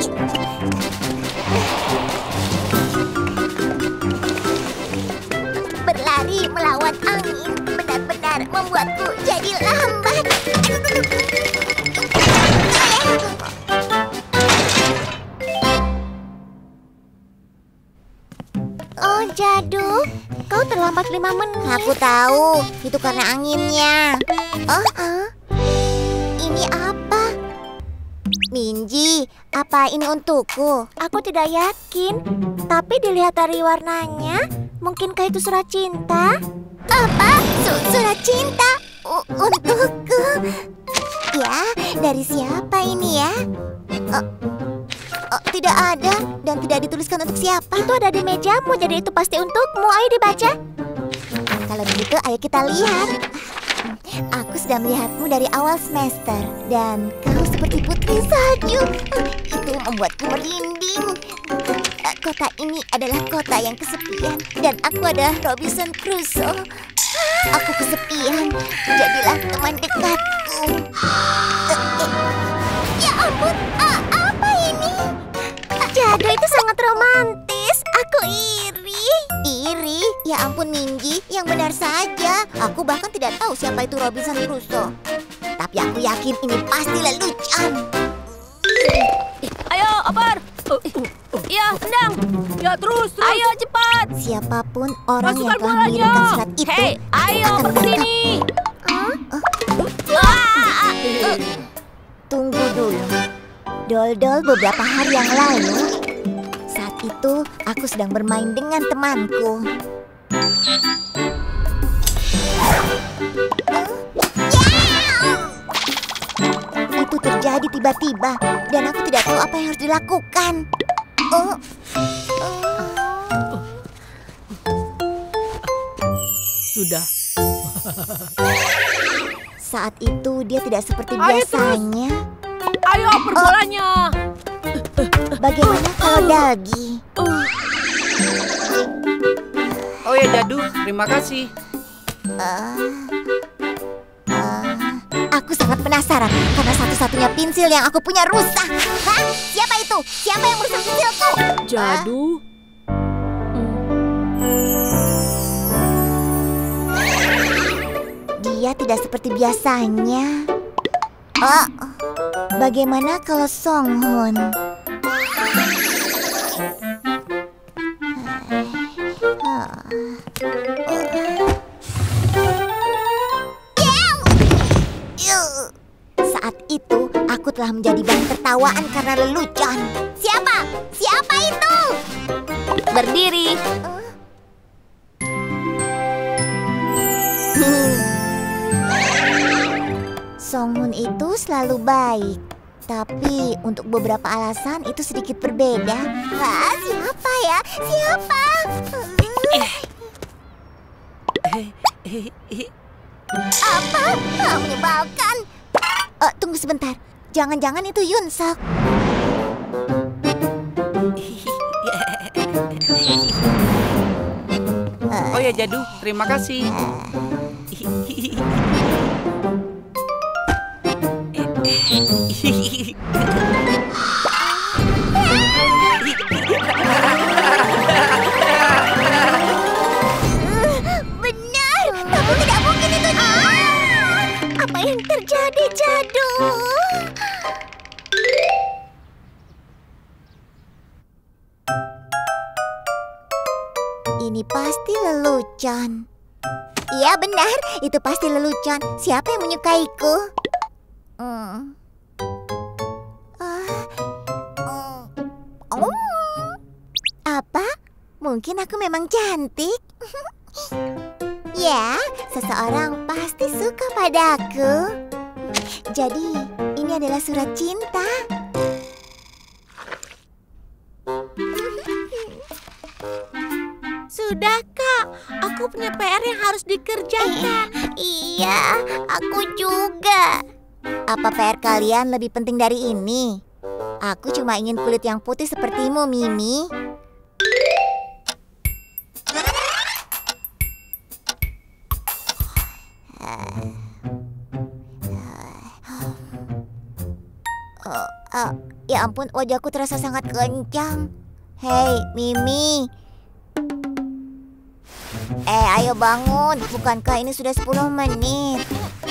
Berlari melawan angin benar-benar membuatku jadi lambat. Oh, Jadu, kau terlambat 5 menit. Aku tahu, itu karena anginnya. Ini apa? Minji, apa ini untukku? Aku tidak yakin, tapi dilihat dari warnanya, mungkinkah itu surat cinta? Apa? Surat cinta? Untukku? Ya, dari siapa ini ya? Tidak ada dan tidak dituliskan untuk siapa. Itu ada di mejamu, jadi itu pasti untukmu. Ayo dibaca. Kalau begitu, ayo kita lihat. Aku sudah melihatmu dari awal semester dan kau seperti putri salju. Itu membuatku merinding. Kota ini adalah kota yang kesepian dan aku adalah Robinson Crusoe. Aku kesepian, jadilah teman dekatku. Ya ampun, apa ini? Jadu, itu sangat romantis. Aku iri. Iri? Ya ampun Minji, yang benar saja. Aku bahkan tidak tahu siapa itu Robinson Crusoe. Tapi aku yakin ini pasti lelucon. Ayo, Opar. Iya, tendang. Ya, terus. Ayo, cepat. Siapapun orang Masukkan yang telah bolanya. mengirimkan surat itu Hei, ayo akan ke sini. Tunggu dulu. Dol-dol beberapa hari yang lalu, saat itu aku sedang bermain dengan temanku. Itu terjadi tiba-tiba dan aku tidak tahu apa yang harus dilakukan. Sudah. Saat itu dia tidak seperti biasanya. Ayo, Opar bolanya. Bagaimana kalau Dagi? Oh ya Jadu, terima kasih. Aku sangat penasaran karena satu-satunya pensil yang aku punya rusak. Hah? Siapa itu? Siapa yang merusak pensilku? Jadu. Dia tidak seperti biasanya. Bagaimana kalau Songhun? Saat itu, aku telah menjadi bahan tertawaan karena lelucon. Siapa? Siapa itu? Berdiri. Songhun itu selalu baik, tapi untuk beberapa alasan itu sedikit berbeda. Wah, siapa ya? Siapa? Apa? Menyebalkan. Tunggu sebentar. Jangan-jangan itu Yunsuk. Oh ya Jadu, terima kasih. Benar, tapi tidak mungkin itu. Apa yang terjadi, Jadu? Ini pasti lelucon. Iya benar, itu pasti lelucon. Siapa yang menyukaiku? Apa? Mungkin aku memang cantik. Ya, seseorang pasti suka padaku. Jadi, ini adalah surat cinta. Sudah, Kak. Aku punya PR yang harus dikerjakan. Iya, aku juga. Apa PR kalian lebih penting dari ini? Aku cuma ingin kulit yang putih sepertimu, Mimi. Ya ampun, wajahku terasa sangat kencang. Hei, Mimi. Ayo bangun. Bukankah ini sudah 10 menit?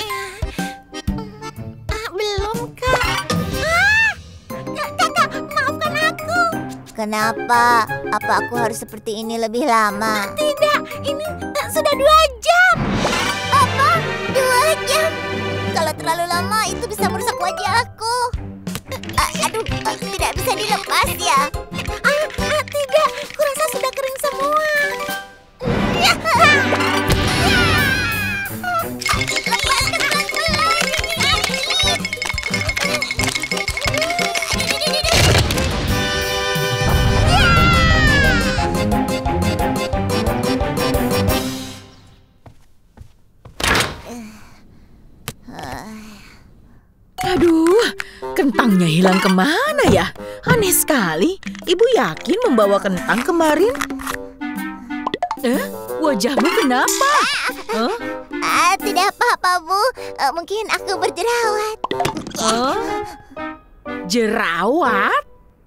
Belum, Kak. Kakak, maafkan aku. Kenapa? Apa aku harus seperti ini lebih lama? Tidak, ini sudah 2 jam. Apa? 2 jam? Kalau terlalu lama itu bisa merusak wajahku. Aduh, tidak bisa dilepas ya? Tidak, kurasa sudah kering semua. Lepaskan pelan-pelan. Aduh, kentangnya hilang kemana ya? Aneh sekali. Ibu yakin membawa kentang kemarin? Wajahmu kenapa? Tidak apa-apa, Bu. Mungkin aku berjerawat. Jerawat?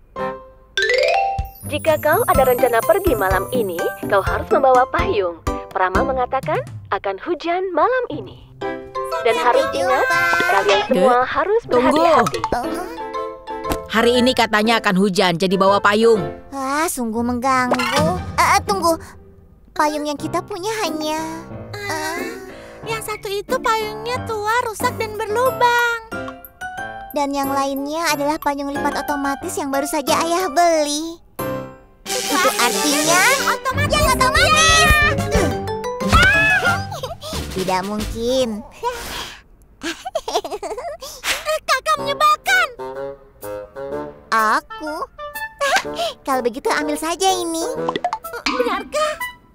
Jika kau ada rencana pergi malam ini, kau harus membawa payung. Prama mengatakan akan hujan malam ini. Dan harus ingat, kalian semua harus berhati-hati. Hari ini katanya akan hujan, jadi bawa payung. Wah, sungguh mengganggu. Tunggu. Payung yang kita punya hanya... Yang satu itu payungnya tua, rusak dan berlubang. Dan yang lainnya adalah payung lipat otomatis yang baru saja ayah beli. Itu artinya yang otomatis. Tidak mungkin. Kakak menyebalkan. Aku? Kalau begitu ambil saja ini. Benarkah?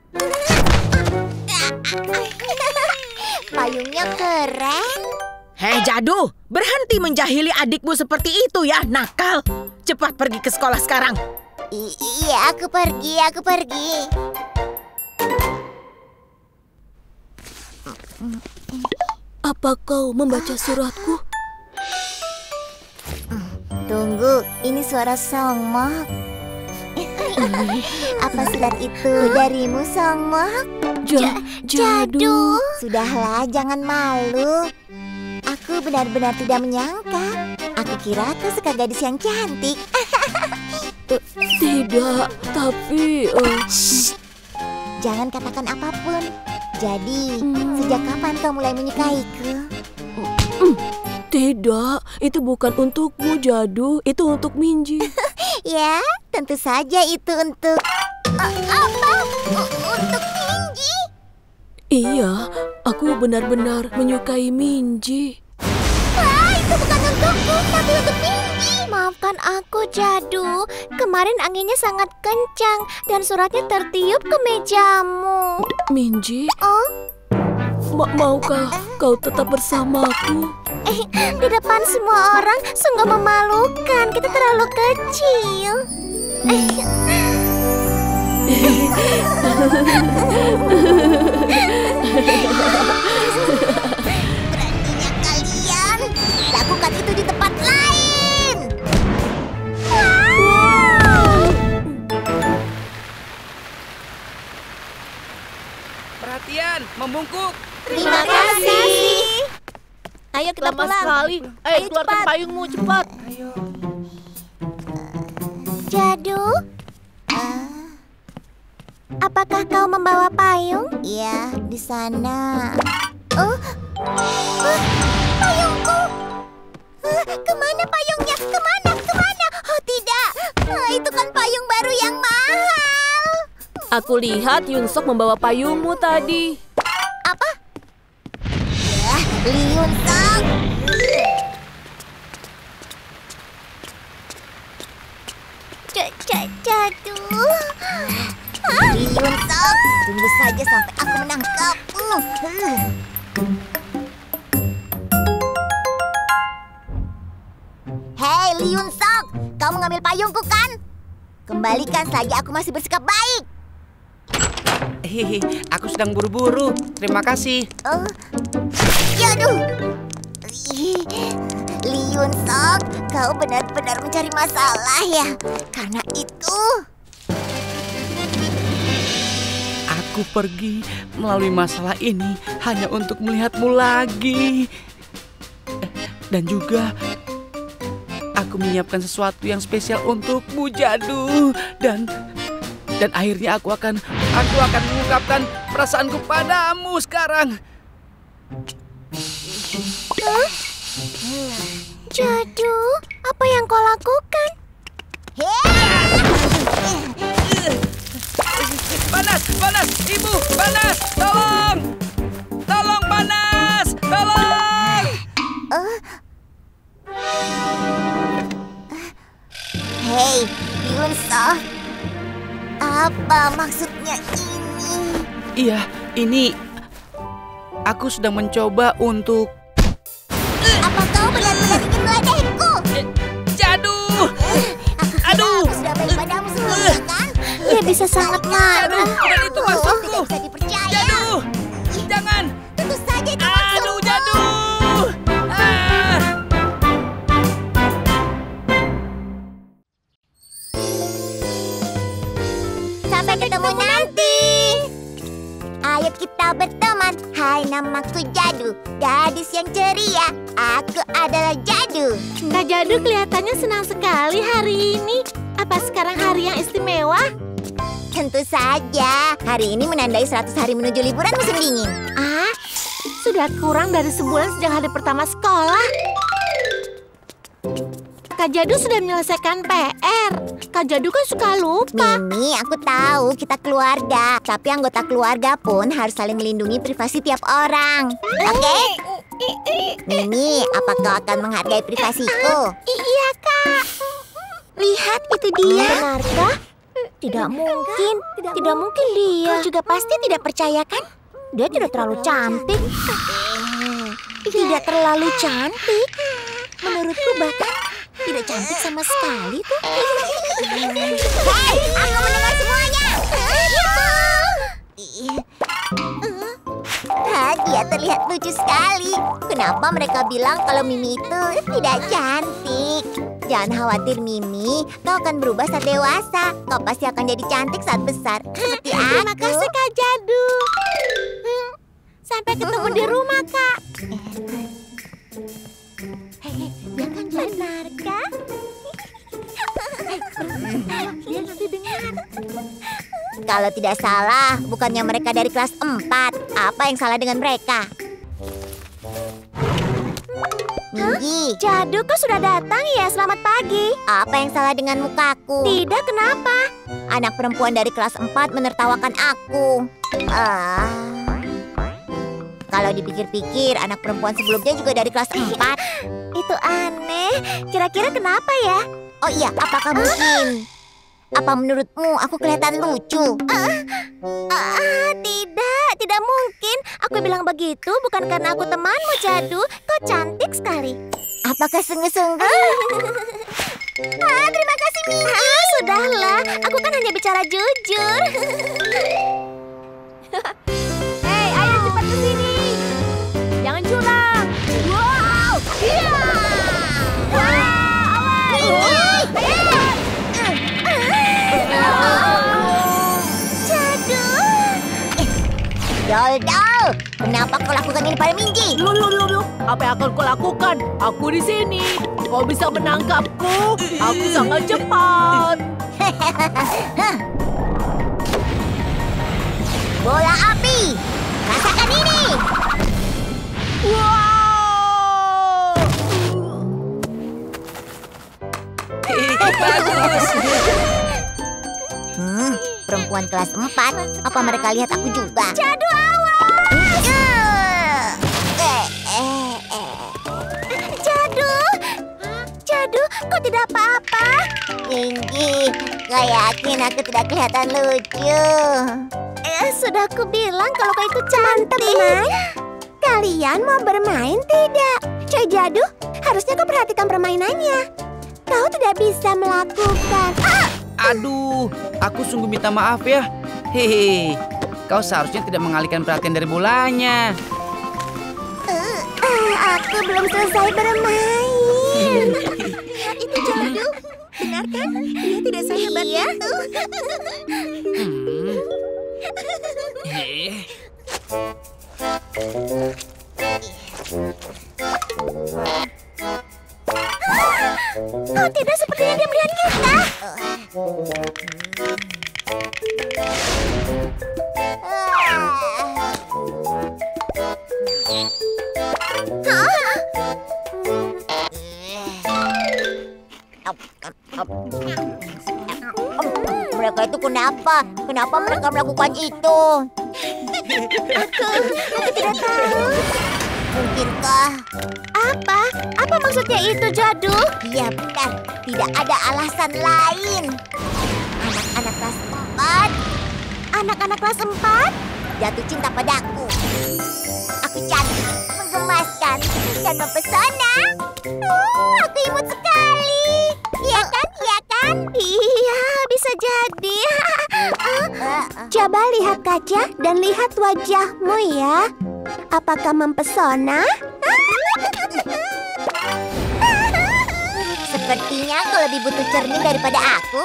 Payungnya keren. Hei Jadu, berhenti menjahili adikmu seperti itu ya, nakal. Cepat pergi ke sekolah sekarang. Iya, aku pergi. Apa kau membaca suratku? Tunggu, ini suara Songmok. Apa surat itu darimu, Songmok? Jadu. Sudahlah, jangan malu. Aku benar-benar tidak menyangka. Aku kira kau suka gadis yang cantik. Tidak, tapi... Shh. Jangan katakan apapun. Jadi, sejak kapan kau mulai menyukaiku? Tidak, itu bukan untukmu, Jadu. Itu untuk Minji. Ya, tentu saja itu untuk... Apa? Untuk Minji? Iya, aku benar-benar menyukai Minji. Wah, itu bukan untukku, tapi untuk Minji. Maafkan aku, Jadu. Kemarin anginnya sangat kencang dan suratnya tertiup ke mejamu. Minji, Oh? maukah kau tetap bersamaku? Di depan semua orang sungguh memalukan. Kita terlalu kecil. Beraninya kalian lakukan itu di tempat lain. Perhatian, membungkuk. Terima kasih. Ayo kita Lama pulang. sekali. Ayo Keluarkan cepat. payungmu cepat. Ayo. Jadu, apakah kau membawa payung? Iya, di sana. Payungku! Kemana payungnya? Kemana? Oh tidak, itu kan payung baru yang mahal. Aku lihat Yunsok membawa payungmu tadi. Apa? Liun Sok. Jadu. Liun Sok, tunggu saja sampai aku menangkapmu. Hei Liun Sok, kau mengambil payungku kan? Kembalikan selagi aku masih bersikap baik. Hehehe, aku sedang buru-buru. Terima kasih. Yaduh. Lee Yun Sok, kau benar-benar mencari masalah ya. Karena itu... Aku pergi melalui masalah ini hanya untuk melihatmu lagi. Dan juga aku menyiapkan sesuatu yang spesial untukmu, Jadu. Dan akhirnya aku akan mengungkapkan perasaanku padamu sekarang. Jadu, apa yang kau lakukan? Panas, panas, ibu, panas, tolong, tolong, panas, tolong. Hei, Yun Sok, apa maksudnya ini? Iya, ini aku sedang mencoba untuk... Apa kau benar-benar ingin meledekku? Jadu, Aku sudah baik padamu sebelumnya, kan? Dia bisa sangat marah. dan itu maksudku. Tidak bisa dipercaya. Jadu, jangan. Tentu saja itu Aduh, maksudmu. Jadu. Ah. Sampai ketemu nanti. Ayo kita berteman. Hai, namaku Jadu, gadis yang ceria. Aku adalah Jadu. Kak Jadu kelihatannya senang sekali hari ini. Apa sekarang hari yang istimewa? Tentu saja. Hari ini menandai 100 hari menuju liburan musim dingin. Ah, sudah kurang dari sebulan sejak hari pertama sekolah. Kak Jadu sudah menyelesaikan PR. Kak Jadu kan suka lupa. Mimi, aku tahu kita keluarga. Tapi anggota keluarga pun harus saling melindungi privasi tiap orang. Oke? Mimi, apa kau akan menghargai privasiku? Iya, Kak. Lihat, itu dia. Benarkah? Tidak mungkin. Tidak mungkin dia. Kau juga pasti tidak percaya kan? Dia tidak terlalu cantik. Tidak terlalu cantik. Menurutku bahkan tidak cantik sama sekali tuh. Hei, aku mendengar semuanya. Dia terlihat lucu sekali. Kenapa mereka bilang kalau Mimi itu tidak cantik? Jangan khawatir, Mimi. Kau akan berubah saat dewasa. Kau pasti akan jadi cantik saat besar. Seperti aku. Terima kasih, Kak Jadu. Sampai ketemu di rumah, Kak. Benarkah? Dia nanti dengar. Kalau tidak salah, bukannya mereka dari kelas 4. Apa yang salah dengan mereka? Minggi, Jadu, kau sudah datang ya? Selamat pagi. apa yang salah dengan mukaku? Tidak, kenapa? Anak perempuan dari kelas 4 menertawakan aku. Kalau dipikir-pikir, anak perempuan sebelumnya juga dari kelas 4. Itu aneh. Kira-kira kenapa ya? Oh iya, apakah mungkin? Apa menurutmu aku kelihatan lucu? Tidak mungkin. Aku bilang begitu bukan karena aku temanmu, Jadu. Kau cantik sekali. Apakah sungguh-sungguh? Terima kasih, Mimi. Sudahlah, aku kan hanya bicara jujur. Hei, ayo cepat ke sini. Jangan curang. Wow! Iya! Dol, kenapa kau lakukan ini pada Minggi? Apa yang akan kau lakukan? Aku di sini. Kau bisa menangkapku. Aku sangat cepat. Bola api, rasakan ini. Wow! Bagus. Perempuan kelas 4, apa mereka lihat aku juga? Jadu, Jadu, kau tidak apa-apa? Minggi, kau yakin aku tidak kelihatan lucu? Sudah aku bilang kalau kau itu cantik. Kalian mau bermain tidak? Coy Jadu, harusnya kau perhatikan permainannya. Kau tidak bisa melakukan. Aduh, aku sungguh minta maaf ya. Hehe, kau seharusnya tidak mengalihkan perhatian dari bolanya. Aku belum selesai bermain. Itu Jadu. Benar kan? Dia tidak sehebat itu. Oh tidak, sepertinya dia melihat kita. Mereka itu kenapa? Kenapa mereka melakukan itu? Aku tidak tahu. Mungkinkah? Apa? Apa maksudnya itu, Jadu? Iya benar, tidak ada alasan lain. Anak-anak kelas 4. Anak-anak kelas 4? Jatuh cinta padaku. Aku cantik, menggemaskan, dan mempesona. Aku imut sekali. Iya kan? Iya kan? Iya, bisa jadi. Coba lihat kaca dan lihat wajahmu ya. Apakah mempesona? Sepertinya kau lebih butuh cermin daripada aku.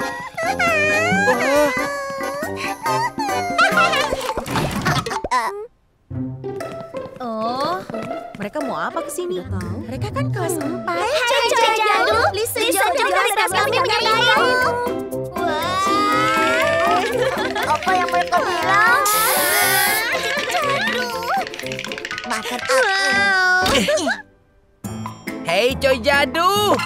Oh, mereka mau apa kesini? Mereka kan kelas 4. Coy Jadu, Lisa juga sedang kami menyayangmu. Apa yang mereka bilang? Maafkan aku. Hei Coy Jadu.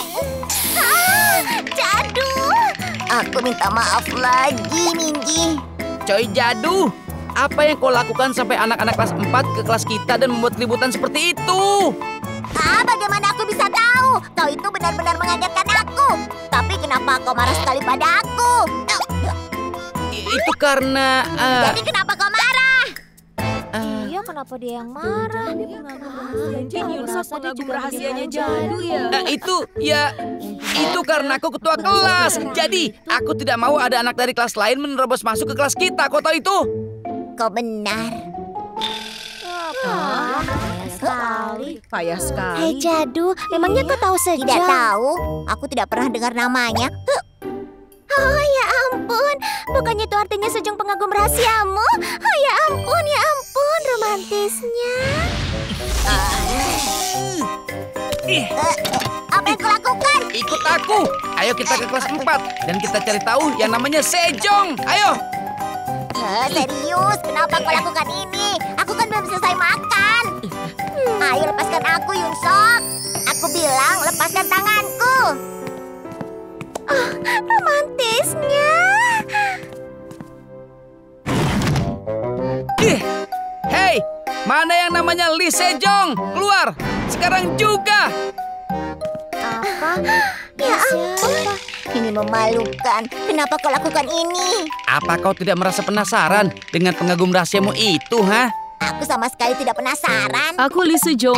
Jadu. Aku minta maaf lagi, Minji. Coy Jadu. Apa yang kau lakukan sampai anak-anak kelas 4 ke kelas kita dan membuat keributan seperti itu? Bagaimana aku bisa tahu? Kau itu benar-benar mengagetkan aku. Tapi kenapa kau marah sekali pada aku? Itu karena... Jadi kenapa kau marah? Iya, kenapa dia yang marah? Mungkin Yunus pengagum rahasianya Jadu ya. Itu karena aku ketua kelas. Jadi, aku tidak mau ada anak dari kelas lain menerobos masuk ke kelas kita. Kau tahu itu? Kau benar. Payah sekali. Hei Jadu, memangnya kau tahu Sejong? Tidak tahu. Aku tidak pernah dengar namanya. Oh ya ampun, bukannya itu artinya Sejong pengagum rahasiamu? Oh ya ampun, romantisnya. Apa yang kau lakukan? Ikut aku. Ayo kita ke kelas 4 dan kita cari tahu yang namanya Sejong. Ayo. Serius, kenapa kau lakukan ini? Aku kan belum selesai makan. Ayo lepaskan aku, Yunsok. Aku bilang lepaskan tanganku. Romantisnya. Hei, mana yang namanya Lee Sejong? Keluar, sekarang juga. Apa? Ya ampun. Ini memalukan. Kenapa kau lakukan ini? Apa kau tidak merasa penasaran dengan pengagum rahasiamu itu, ha? Aku sama sekali tidak penasaran. Aku Lee Sejong.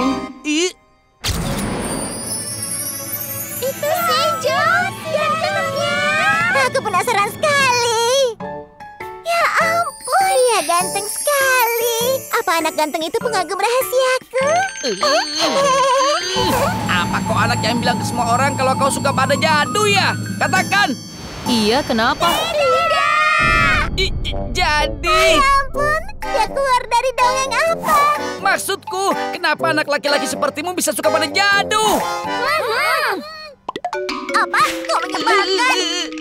Itu Sejong, gantengnya. Aku penasaran sekali. Ya ampun, dia ganteng sekali. Apa anak ganteng itu pengagum rahasiaku? Apa kau anak yang bilang ke semua orang kalau kau suka pada Jadu ya? Katakan. Iya, kenapa? Jadi. Ya ampun, dia keluar dari dongeng apa? Maksudku, kenapa anak laki-laki sepertimu bisa suka pada Jadu? Apa? Kau menyebalkan?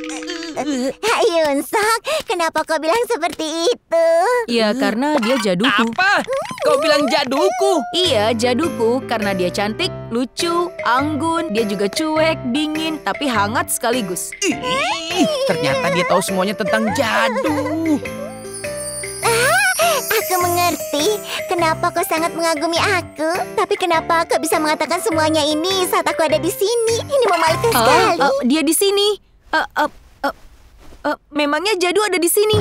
Yunsok, kenapa kau bilang seperti itu? Ya, karena dia jaduku. Apa? Kau bilang Jaduku? Iya, jaduku karena dia cantik, lucu, anggun, dia juga cuek, dingin, tapi hangat sekaligus. Ternyata dia tahu semuanya tentang Jadu. Aku mengerti kenapa kau sangat mengagumi aku. Tapi kenapa kau bisa mengatakan semuanya ini saat aku ada di sini? Ini memalukan sekali. Dia di sini. Memangnya Jadu ada di sini?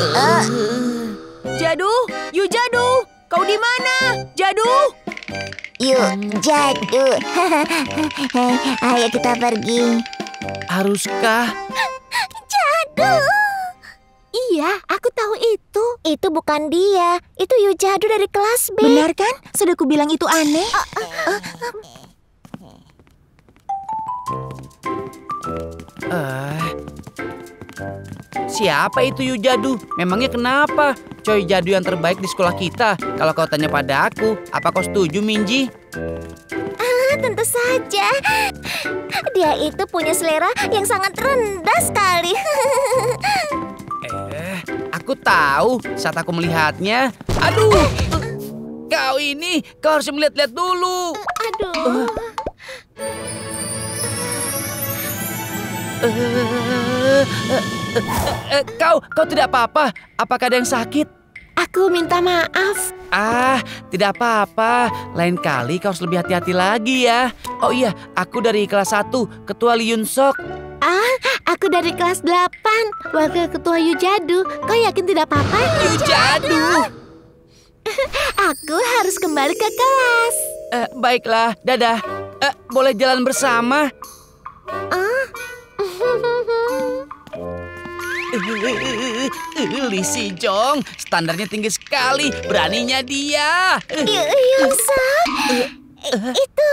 Jadu, Yu Jadu, kau di mana? Jadu? Yuk, Jadu. Ayo kita pergi. Haruskah? Jadu. Iya, aku tahu itu. Itu bukan dia. Itu Yu Jadu dari kelas B. Benar kan? Sudah kubilang itu aneh. Siapa itu Yu Jadu? Memangnya kenapa? Choi Jadu yang terbaik di sekolah kita. Kalau kau tanya pada aku, apa kau setuju, Minji? Tentu saja. Dia itu punya selera yang sangat rendah sekali. Aku tahu saat aku melihatnya. Aduh, kau harus melihat-lihat dulu. Aduh. Kau tidak apa-apa? Apakah ada yang sakit? Aku minta maaf. Tidak apa-apa. Lain kali kau harus lebih hati-hati lagi ya. Oh iya, aku dari kelas 1, Ketua Lee Yun Sok. Aku dari kelas 8, Wakil Ketua Yu Jadu. Kau yakin tidak apa-apa? Yu Jadu. Aku harus kembali ke kelas. Baiklah, dadah. Boleh jalan bersama? Lee Si Jong, standarnya tinggi sekali. Beraninya dia. Yun Sok, itu.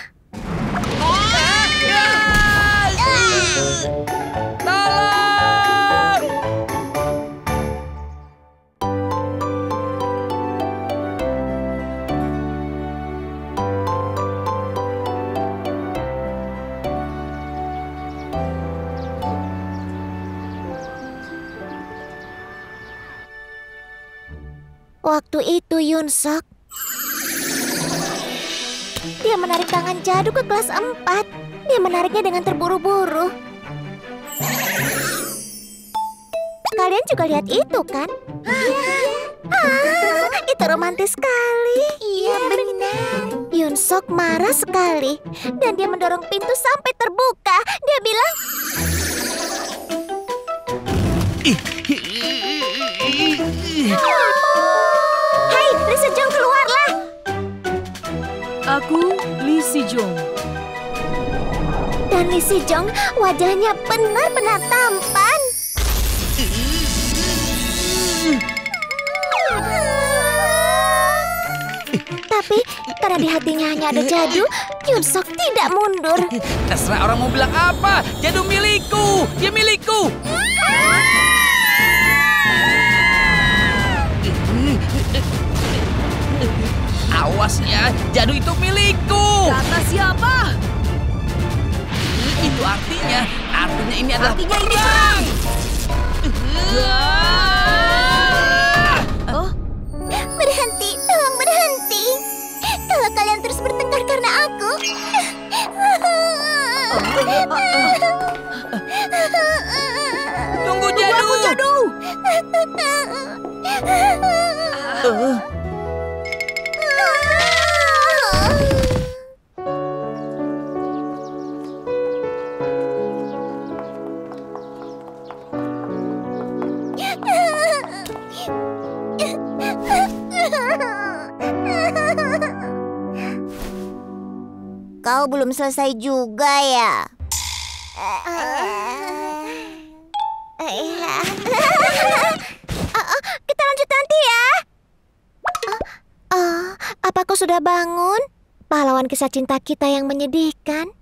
Tolong! Waktu itu Yun Sok, dia menarik tangan Jadu ke kelas 4. Dia menariknya dengan terburu-buru. Kalian juga lihat itu kan? Itu romantis sekali. Iya benar. Yun Sok marah sekali dan dia mendorong pintu sampai terbuka. Dia bilang, "Hai, Lee Si Jong, keluarlah." Aku Lee Si Jong. Dan Lee Si Jong wajahnya benar-benar tampan. Tapi karena di hatinya hanya ada Jadu, Yun Sok tidak mundur. Terserah orang mau bilang apa. Jadu milikku. Dia milikku. Awas ya, Jadu itu milikku. Kata siapa? Itu artinya ini adalah Artinya ini perang. Berhenti, tolong berhenti. Kalau kalian terus bertengkar karena aku. Tunggu Jadu. Kau belum selesai juga ya? Kita lanjut nanti ya. Apa kau sudah bangun? Pahlawan kisah cinta kita yang menyedihkan.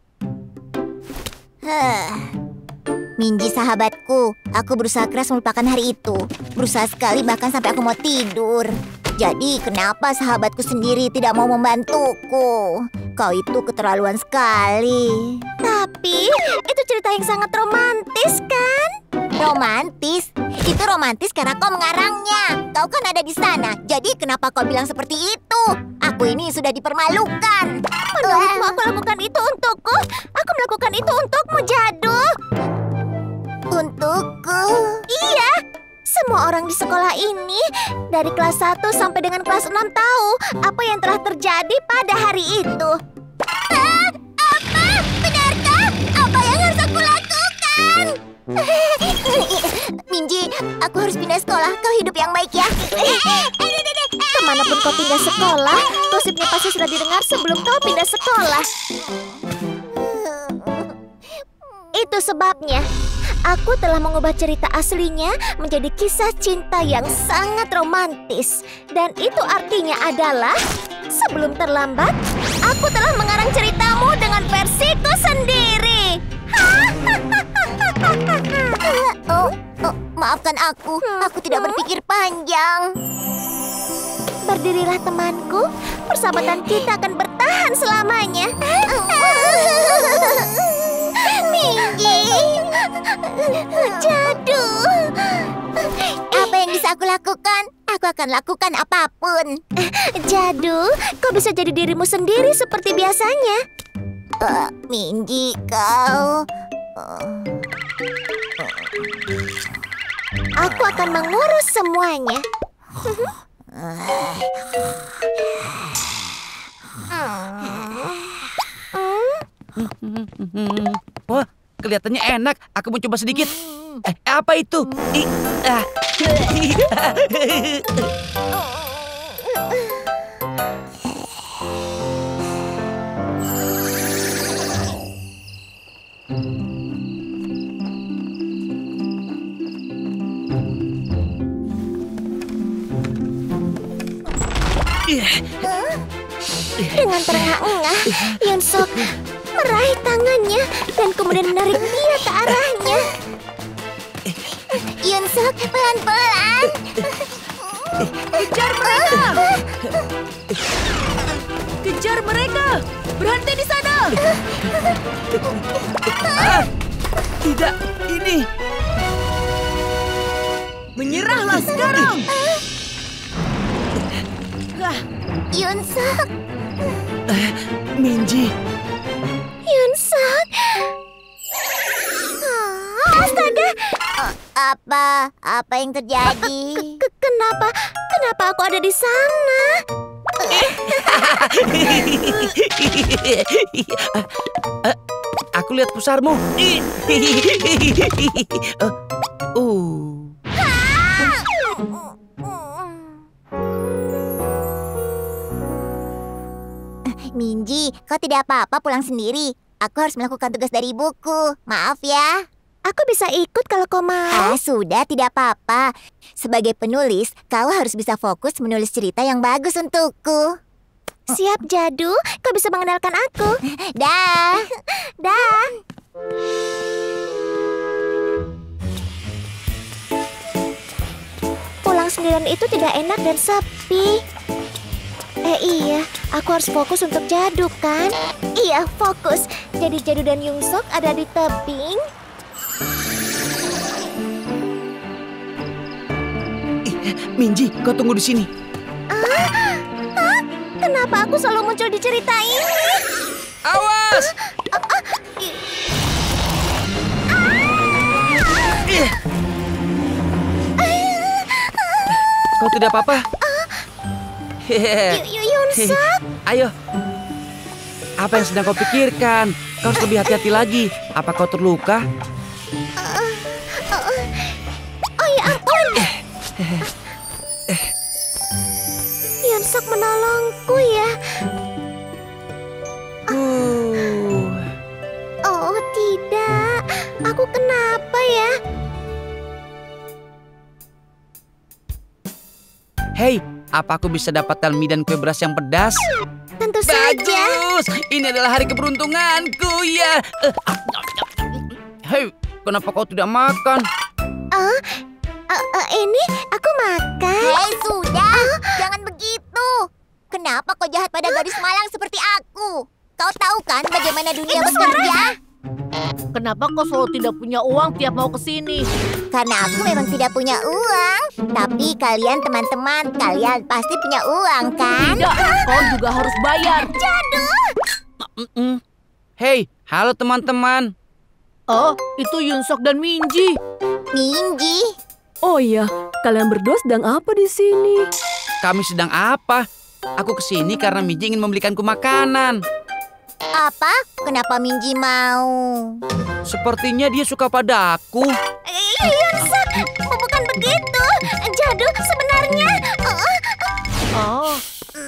Minji sahabatku, aku berusaha keras melupakan hari itu. Berusaha sekali bahkan sampai aku mau tidur. Jadi kenapa sahabatku sendiri tidak mau membantuku? Kau itu keterlaluan sekali. Tapi itu cerita yang sangat romantis kan? Romantis? Itu romantis karena kau mengarangnya. Kau kan ada di sana. Jadi kenapa kau bilang seperti itu? Aku ini sudah dipermalukan. Menurutmu aku lakukan itu untukku? Aku melakukan itu untukmu, Jadu. Untukku? Iya. Semua orang di sekolah ini dari kelas 1 sampai dengan kelas 6 tahu apa yang telah terjadi pada hari itu. Apa? Benarkah? Apa yang harus aku lakukan? Minji, aku harus pindah sekolah. Kau hidup yang baik ya. Kemanapun kau pindah sekolah, gosipnya pasti sudah didengar sebelum kau pindah sekolah. Itu sebabnya aku telah mengubah cerita aslinya menjadi kisah cinta yang sangat romantis. Dan itu artinya adalah sebelum terlambat, aku telah mengarang ceritamu dengan versiku sendiri. Maafkan aku tidak berpikir panjang. Berdirilah temanku, persahabatan kita akan bertahan selamanya. Minji, Jadu. apa yang bisa aku lakukan? Aku akan lakukan apapun. Jadu, kau bisa jadi dirimu sendiri seperti biasanya. Minji, kau... Aku akan mengurus semuanya. Wah, kelihatannya enak. Aku mau coba sedikit. Apa itu? Dengan terengah-engah, Yunsuk meraih tangannya dan kemudian menarik dia ke arahnya. Yunsuk, pelan-pelan. Kejar mereka! Kejar mereka! Berhenti di sana! Tidak, ini. Menyerahlah sekarang! Yunsuk, Minji. Yunsuk. Astaga, apa yang terjadi? kenapa aku ada di sana? Aku lihat pusarmu. Minji, kau tidak apa-apa pulang sendiri. Aku harus melakukan tugas dari ibuku. Maaf ya. Aku bisa ikut kalau kau mau. Sudah, tidak apa-apa. Sebagai penulis, kau harus bisa fokus menulis cerita yang bagus untukku. Siap, Jadu. Kau bisa mengenalkan aku. Dah. Dah. Pulang sendirian itu tidak enak dan sepi. Iya, aku harus fokus untuk Jadu, kan? Iya, fokus. Jadi Jadu dan Yunsuk ada di tebing. Minji, kau tunggu di sini. Kenapa aku selalu muncul di cerita ini? Awas! Kau tidak apa-apa? Yunsuk? Ayo. Apa yang sedang kau pikirkan? Kau harus lebih hati-hati lagi. Apa kau terluka? Oh ya ampun. Yunsuk menolongku ya. Oh tidak. Aku kenapa ya? Hei, apa aku bisa dapatkan mie dan kue beras yang pedas? Tentu saja. Bagus! Ini adalah hari keberuntunganku ya. Hei, kenapa kau tidak makan? Ini aku makan. Hei, sudah. Jangan begitu. Kenapa kau jahat pada gadis malang seperti aku? Kau tahu kan bagaimana dunia bekerja? Kenapa kau selalu tidak punya uang tiap mau ke sini? Karena aku memang tidak punya uang. Tapi kalian teman-teman, kalian pasti punya uang kan? Tidak, kau juga harus bayar. Hei, halo teman-teman. Oh, itu Yunsuk dan Minji. Minji. Oh iya, kalian berdua sedang apa di sini? Kami sedang apa? Aku kesini karena Minji ingin membelikanku makanan. Apa? Kenapa Minji mau? Sepertinya dia suka padaku. Yunsuk, bukan begitu. Jadu sebenarnya. Oh,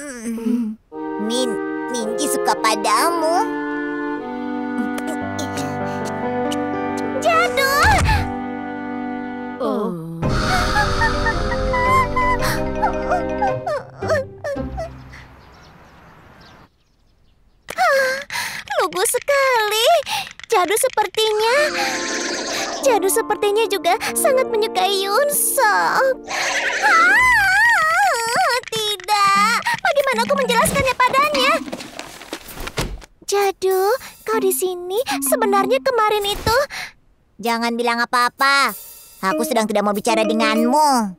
Minji suka padamu. Jadu. Lugu sekali. Jadu sepertinya Jadu sepertinya juga sangat menyukai Yunsuk. Tidak, bagaimana aku menjelaskannya padanya? Jadu, kau di sini sebenarnya kemarin itu... Jangan bilang apa-apa. Aku sedang tidak mau bicara denganmu.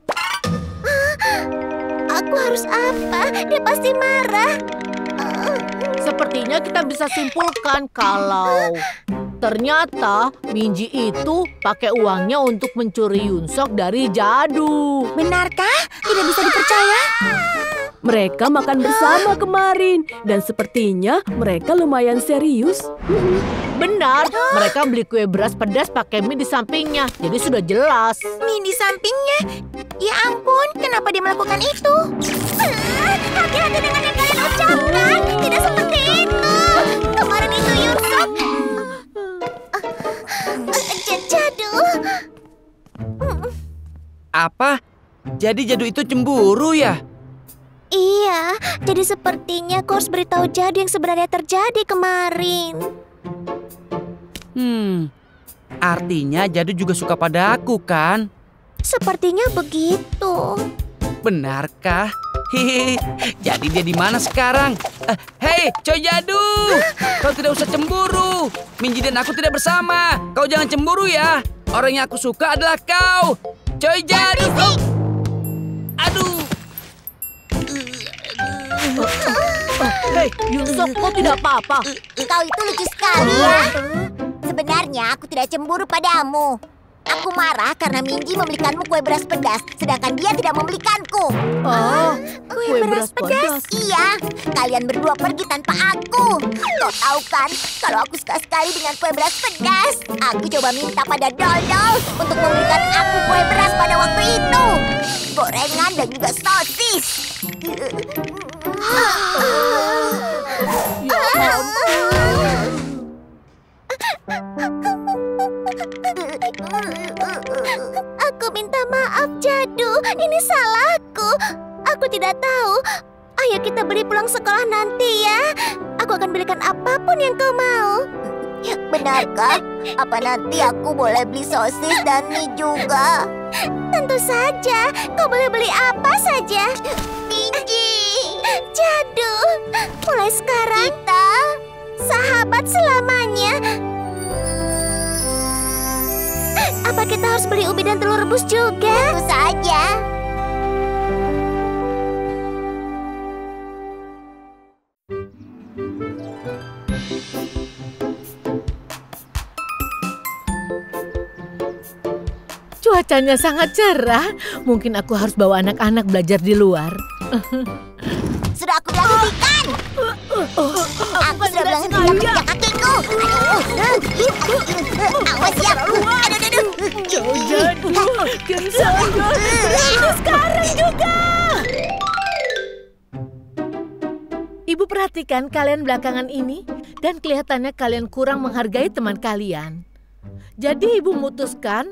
Aku harus apa? Dia pasti marah. Sepertinya kita bisa simpulkan kalau ternyata Minji itu pakai uangnya untuk mencuri Yunsuk dari Jadu. Benarkah? Tidak bisa dipercaya. Mereka makan bersama kemarin dan sepertinya mereka lumayan serius. Benar, mereka beli kue beras pedas pakai mie di sampingnya. Jadi sudah jelas. Mie di sampingnya? Ya ampun, kenapa dia melakukan itu? Hati-hati dengan yang kalian ucapkan. Tidak seperti itu. Kemarin itu Yunsuk. Jadu. Apa? Jadi Jadu itu cemburu ya? Iya, jadi sepertinya kau harus beritahu Jadu yang sebenarnya terjadi kemarin. Artinya Jadu juga suka pada aku kan? Sepertinya begitu. Benarkah? Hihi, jadi dia di mana sekarang? Hei, Coy Jadu! Kau tidak usah cemburu. Minji dan aku tidak bersama. Kau jangan cemburu ya. Orang yang aku suka adalah kau. Coy Jadu! Aduh! Hei, Yunsuk, kau tidak apa-apa. Kau itu lucu sekali ya. Sebenarnya aku tidak cemburu padamu. Aku marah karena Minji membelikanmu kue beras pedas, sedangkan dia tidak membelikanku. Kue beras pedas? Iya, kalian berdua pergi tanpa aku. Kau tahu kan, kalau aku suka sekali dengan kue beras pedas. Aku coba minta pada Dol-Dol untuk memberikan aku kue beras pada waktu itu. Gorengan dan juga sosis. Aku minta maaf, Jadu. Ini salahku. Aku tidak tahu. Ayo kita beli pulang sekolah nanti ya. Aku akan belikan apapun yang kau mau. Benarkah? Apa nanti aku boleh beli sosis dan mie juga? Tentu saja. Kau boleh beli apa saja. Minji! Jadu, mulai sekarang Kita sahabat selamanya. Apa kita harus beli ubi dan telur rebus juga? tentu saja. Cuacanya sangat cerah. Mungkin aku harus bawa anak-anak belajar di luar. Sudah aku bilang hentikan. Aku sudah bilang hentikan menginjak kakiku. Awas ya. Aduh. Jadu, berhenti sekarang juga. Ibu perhatikan kalian belakangan ini dan kelihatannya kalian kurang menghargai teman kalian. Jadi ibu memutuskan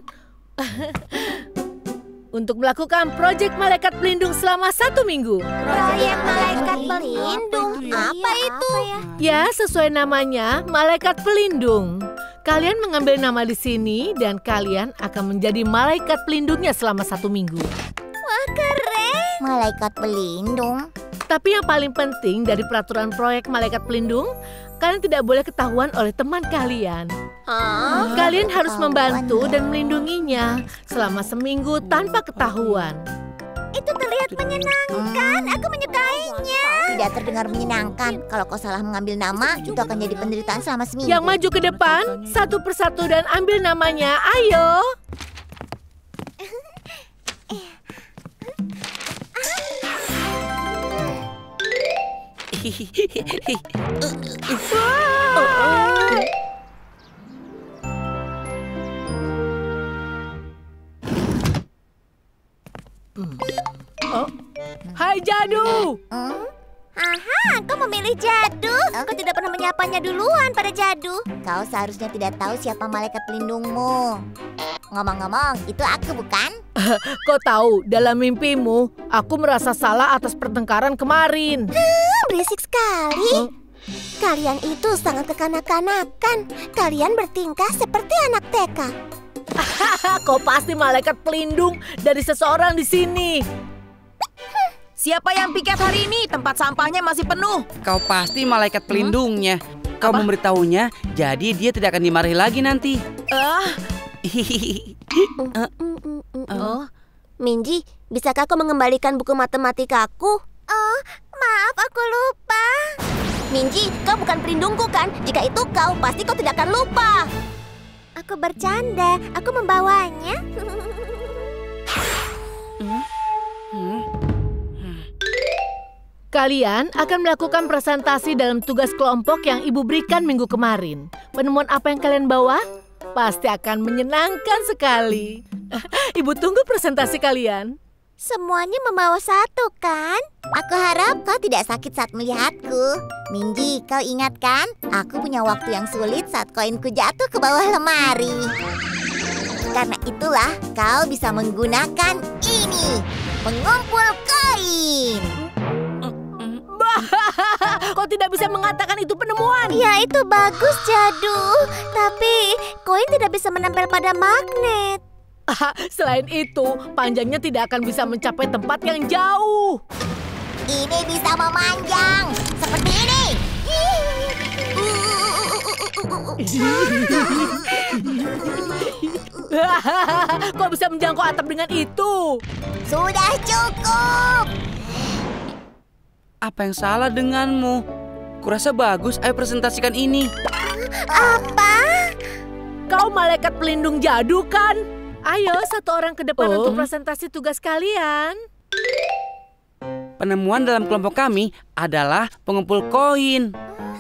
untuk melakukan proyek malaikat pelindung selama 1 minggu. Proyek malaikat pelindung. Apa itu? Ya, sesuai namanya, malaikat pelindung. Kalian mengambil nama di sini dan kalian akan menjadi malaikat pelindungnya selama 1 minggu. Wah, keren. Malaikat pelindung. Tapi yang paling penting dari peraturan proyek malaikat pelindung, kalian tidak boleh ketahuan oleh teman kalian. Kalian harus membantu dan melindunginya selama 1 minggu tanpa ketahuan. Itu terlihat menyenangkan. Aku menyukainya. Tidak terdengar menyenangkan. Kalau kau salah mengambil nama, itu akan jadi penderitaan selama seminggu. Yang maju ke depan, satu persatu dan ambil namanya. Ayo. Hai Jadu. Aha, kau memilih Jadu. Aku tidak pernah menyapanya duluan pada Jadu. Kau seharusnya tidak tahu siapa malaikat pelindungmu. Ngomong-ngomong, itu aku bukan? Kau tahu, dalam mimpimu, aku merasa salah atas pertengkaran kemarin. Berisik sekali. Kalian itu sangat kekanak-kanakan. Kalian bertingkah seperti anak TK. Kau pasti malaikat pelindung dari seseorang di sini. Siapa yang piket hari ini? Tempat sampahnya masih penuh. Kau pasti malaikat pelindungnya. Kau memberitahunya, jadi dia tidak akan dimarahi lagi nanti. Oh, Minji, bisakah kau mengembalikan buku matematikaku? Oh, maaf, aku lupa. Minji, kau bukan pelindungku kan? Jika itu kau, pasti kau tidak akan lupa. Aku bercanda, aku membawanya. Kalian akan melakukan presentasi dalam tugas kelompok yang ibu berikan minggu kemarin. Penemuan apa yang kalian bawa? Pasti akan menyenangkan sekali. Ibu tunggu presentasi kalian. Semuanya membawa satu, kan? Aku harap kau tidak sakit saat melihatku. Minji, kau ingat kan? Aku punya waktu yang sulit saat koinku jatuh ke bawah lemari. Karena itulah kau bisa menggunakan ini. Mengumpul koin. Kau tidak bisa mengatakan itu penemuan. Ya, itu bagus, Jadu. Tapi koin tidak bisa menempel pada magnet. Selain itu, panjangnya tidak akan bisa mencapai tempat yang jauh. Ini bisa memanjang. Seperti ini. Kau bisa menjangkau atap dengan itu. Sudah cukup. Apa yang salah denganmu? Kurasa bagus, ayo presentasikan ini. Apa? Kau malaikat pelindung jadu kan? Ayo, satu orang ke depan untuk presentasi tugas kalian. Penemuan dalam kelompok kami adalah pengumpul koin.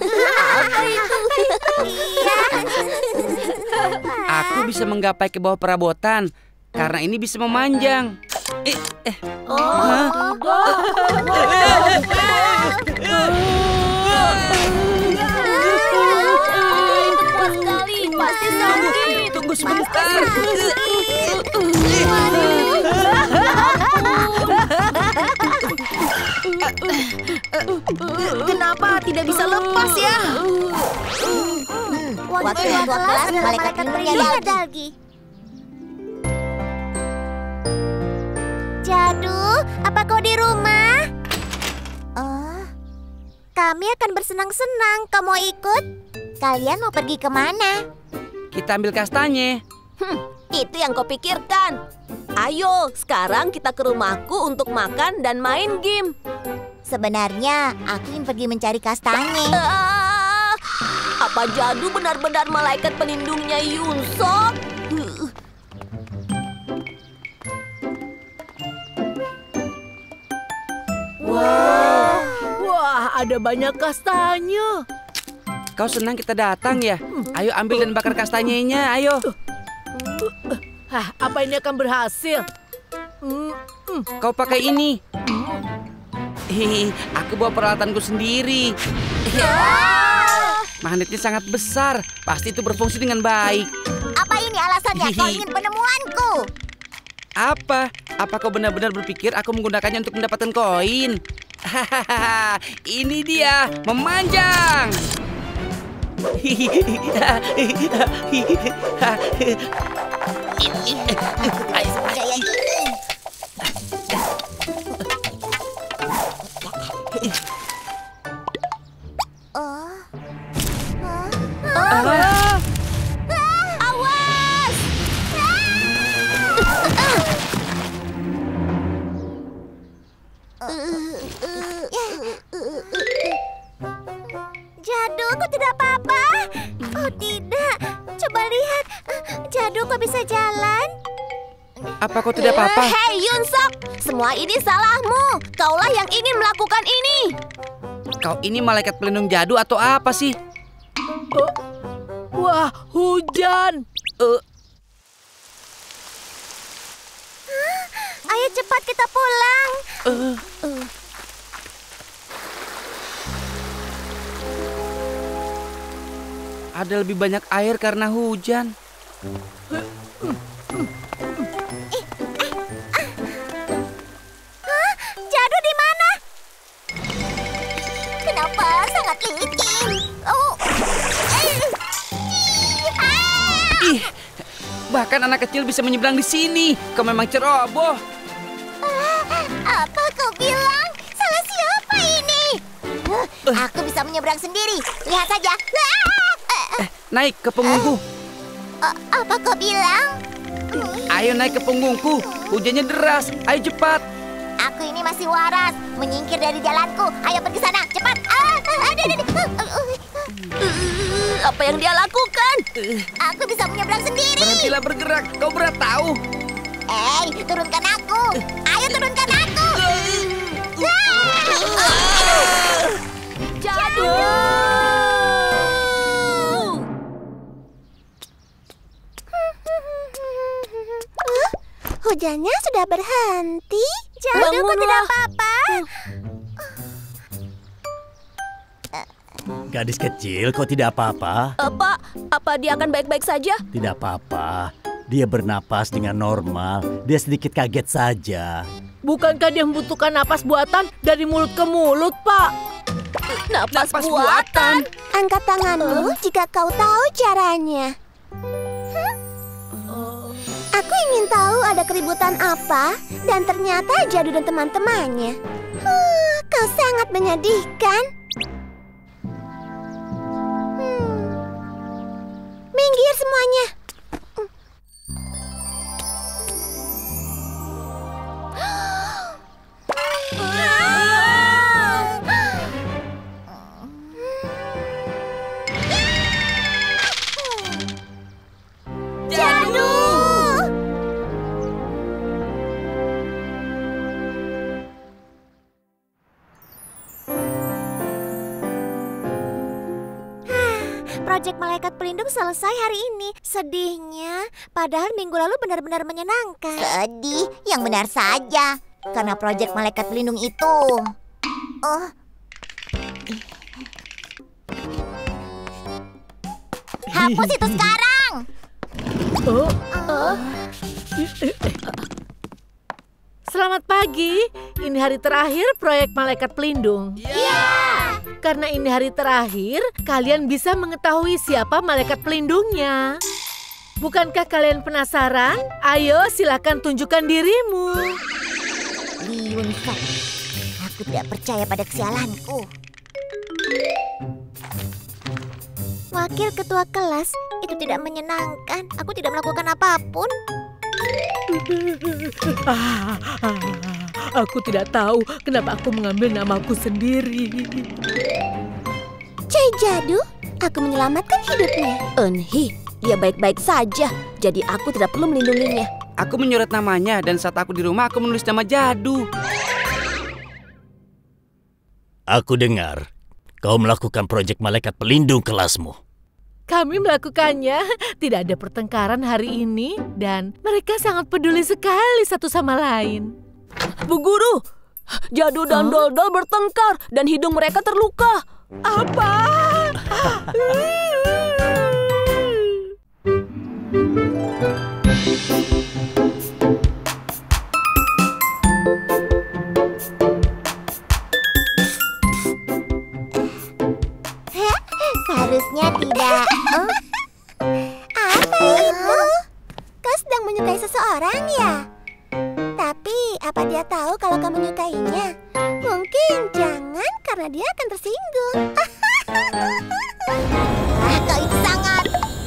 Aku bisa menggapai ke bawah perabotan karena ini bisa memanjang. Kuat sekali, pasti sakit. Tunggu sebentar. Kenapa tidak bisa lepas ya? Waktu kelas malaikat pelindung ada lagi. Jadu, apa kau di rumah? Oh, kami akan bersenang-senang. Kau mau ikut? Kalian mau pergi kemana? Kita ambil kastanye. Itu yang kau pikirkan. Ayo, sekarang kita ke rumahku untuk makan dan main game. Sebenarnya, aku ingin pergi mencari kastanye. Apa Jadu benar-benar malaikat pelindungnya Yunsok? Wah, ada banyak kastanya. Kau senang kita datang ya? Ayo ambil dan bakar kastanyenya, ayo. Apa ini akan berhasil? Kau pakai ini. Aku bawa peralatanku sendiri. Magnetnya sangat besar. Pasti itu berfungsi dengan baik. Apa ini alasannya? Kau ingin penemuanku? Apa? Apa kau benar-benar berpikir aku menggunakannya untuk mendapatkan koin? Hahaha, ini dia, memanjang. Percaya ini. Awas! Jadu, kau tidak apa-apa? Oh tidak, coba lihat. Jadu, kau bisa jalan? Apa kau tidak apa-apa? Hei Yunsok, semua ini salahmu. Kaulah yang ingin melakukan ini. Kau ini malaikat pelindung jadu atau apa sih? Wah, hujan. Ayo cepat kita pulang. Ada lebih banyak air karena hujan. Jadu di mana? Kenapa sangat licin? Oh. kan anak kecil bisa menyeberang di sini. Kau memang ceroboh. Apa kau bilang? Salah siapa ini? Aku bisa menyeberang sendiri. Lihat saja. Naik ke punggungku. Apa kau bilang? Ayo naik ke punggungku. Hujannya deras. Ayo cepat. Aku ini masih waras. Menyingkir dari jalanku. Ayo pergi sana. Cepat. Apa yang dia lakukan? Aku bisa menyeberang sendiri. Berhentilah bergerak. Kau berat tahu. Turunkan aku. Ayo turunkan aku. Hujannya sudah berhenti. Jadu, kau tidak apa-apa. Gadis kecil, kau tidak apa-apa? Pak, apa dia akan baik-baik saja? Tidak apa-apa. Dia bernapas dengan normal. Dia sedikit kaget saja. Bukankah dia membutuhkan napas buatan dari mulut ke mulut, Pak? Napas buatan. Angkat tanganmu jika kau tahu caranya. Aku ingin tahu ada keributan apa, dan ternyata Jadu dan teman-temannya. Kau sangat menyedihkan. Minggir semuanya. Proyek Malaikat Pelindung selesai hari ini. Sedihnya, padahal minggu lalu benar-benar menyenangkan. Sedih, yang benar saja. Karena proyek Malaikat Pelindung itu. Hapus itu sekarang. Selamat pagi. Ini hari terakhir proyek Malaikat Pelindung. Karena ini hari terakhir, kalian bisa mengetahui siapa malaikat pelindungnya. Bukankah kalian penasaran? Ayo, silakan tunjukkan dirimu. Liunfa, aku tidak percaya pada kesialanku. Wakil ketua kelas, itu tidak menyenangkan. Aku tidak melakukan apapun. Aku tidak tahu kenapa aku mengambil namaku sendiri. Cai Jadu, aku menyelamatkan hidupnya. Enhi, dia baik-baik saja. Jadi aku tidak perlu melindunginya. Aku menyoret namanya dan saat aku di rumah aku menulis nama Jadu. Aku dengar kau melakukan proyek Malaikat Pelindung kelasmu. Kami melakukannya. Tidak ada pertengkaran hari ini dan mereka sangat peduli sekali satu sama lain. Bu Guru, Jadu dan Doldol bertengkar dan hidung mereka terluka. Apa? Seharusnya tidak. Apa itu? Kau sedang menyukai seseorang ya? Tapi apa dia tahu kalau kau menyukainya? Mungkin jangan karena dia akan tersinggung. Kau itu sangat...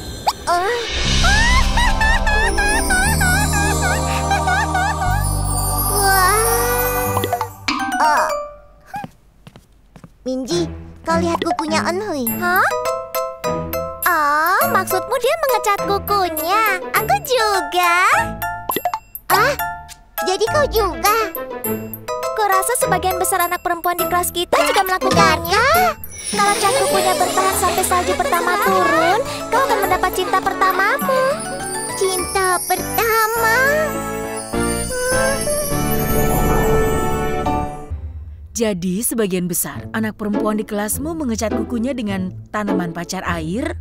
Minji, kau lihat kukunya Enhui. Hah? Oh, maksudmu dia mengecat kukunya. Aku juga. Jadi kau juga? Kurasa sebagian besar anak perempuan di kelas kita juga melakukannya. Kalau cat kukunya bertahan sampai salju pertama turun, kau akan mendapat cinta pertamamu. Cinta pertama? Jadi sebagian besar anak perempuan di kelasmu mengecat kukunya dengan tanaman pacar air?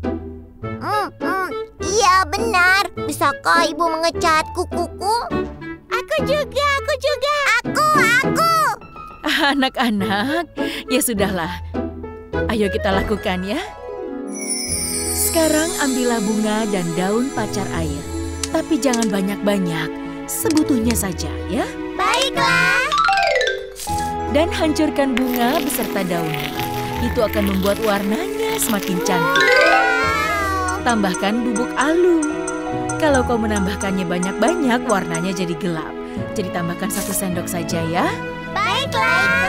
Iya benar. Bisakah ibu mengecat kukuku? Aku juga. Aku. Anak-anak, ya sudahlah. Ayo kita lakukan ya. Sekarang ambillah bunga dan daun pacar air. Tapi jangan banyak-banyak, sebutuhnya saja ya. Baiklah. Dan hancurkan bunga beserta daunnya. Itu akan membuat warnanya semakin cantik. Tambahkan bubuk alum. Kalau kau menambahkannya banyak-banyak, warnanya jadi gelap. Jadi tambahkan 1 sendok saja ya. Baiklah.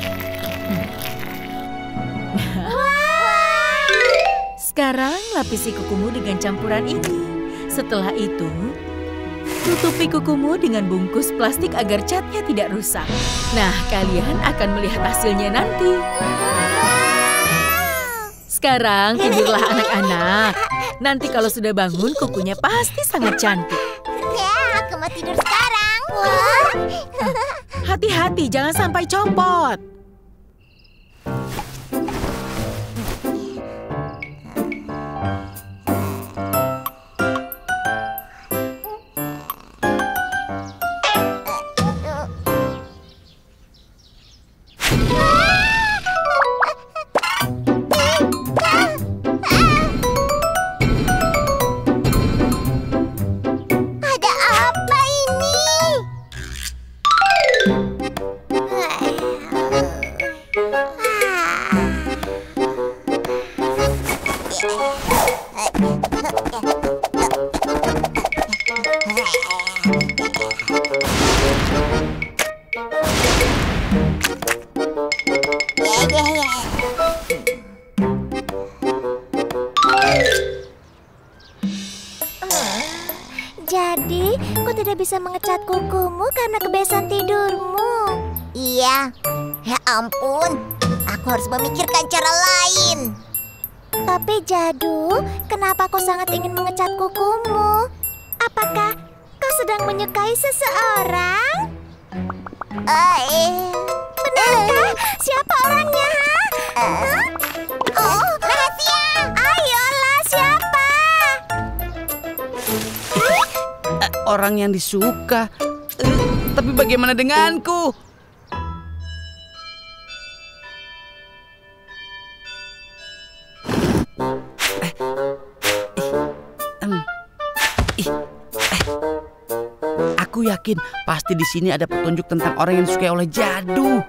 Sekarang lapisi kukumu dengan campuran ini. Setelah itu, tutupi kukumu dengan bungkus plastik agar catnya tidak rusak. Nah, kalian akan melihat hasilnya nanti. Sekarang tidurlah anak-anak. Nanti kalau sudah bangun, kukunya pasti sangat cantik. Ya, aku mau tidur sekarang. Hati-hati, jangan sampai copot. Ada apa ini? Jadi, kau tidak bisa mengecat kukumu karena kebiasaan tidurmu. Iya. Ya ampun, aku harus memikirkan cara lain. Tapi Jadu, kenapa kau sangat ingin mengecat kukumu? Apakah kau sedang menyukai seseorang? Benarkah? Siapa orangnya? Oh, rahasia! Ayolah, siapa? Orang yang disuka. Tapi bagaimana denganku? Aku yakin pasti di sini ada petunjuk tentang orang yang disukai oleh Jadu.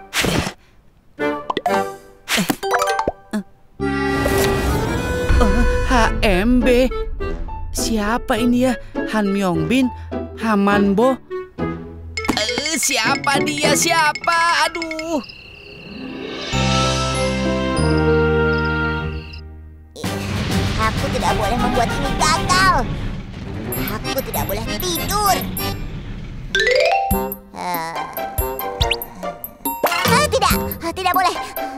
HMB. Siapa ini ya? Han Myongbin? Hamanbo? Siapa dia? Siapa? Aduh. Aku tidak boleh membuat ini gagal. Aku tidak boleh tidur. Tidak boleh.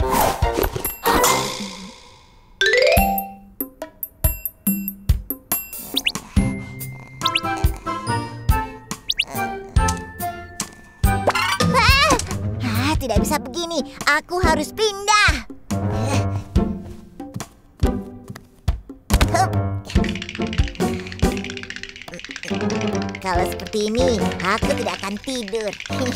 Tidak bisa begini. Aku harus pindah. Kalau seperti ini, aku tidak akan tidur.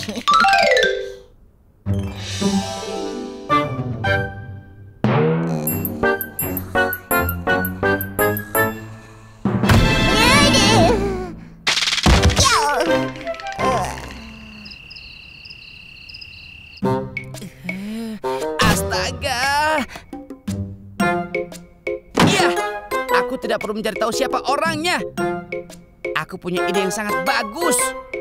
Astaga. Iya, aku tidak perlu mencari tahu siapa orangnya. Aku punya ide yang sangat bagus.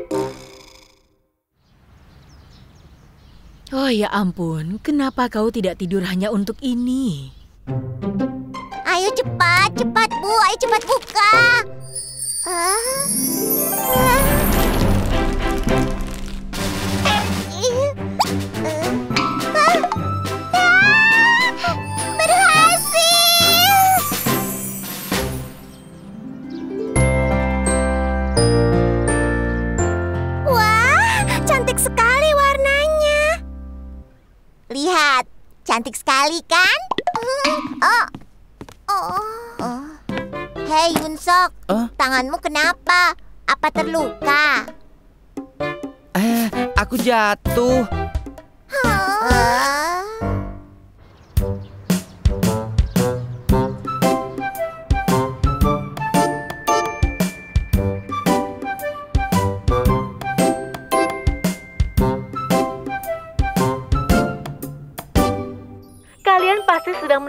Oh ya ampun, kenapa kau tidak tidur hanya untuk ini? Ayo cepat, cepat Bu, ayo cepat buka. Lihat, cantik sekali kan? Hei Yunsok, tanganmu kenapa? Apa terluka? Aku jatuh.